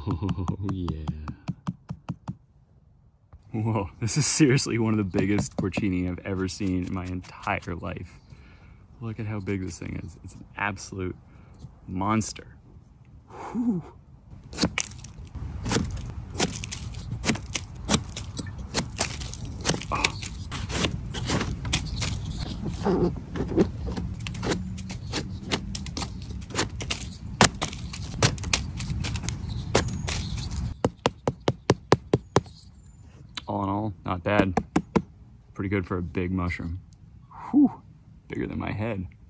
Oh, yeah. Whoa, this is seriously one of the biggest porcini I've ever seen in my entire life. Look at how big this thing is. It's an absolute monster. Whew. Oh. All in all, not bad. Pretty good for a big mushroom. Whew, bigger than my head.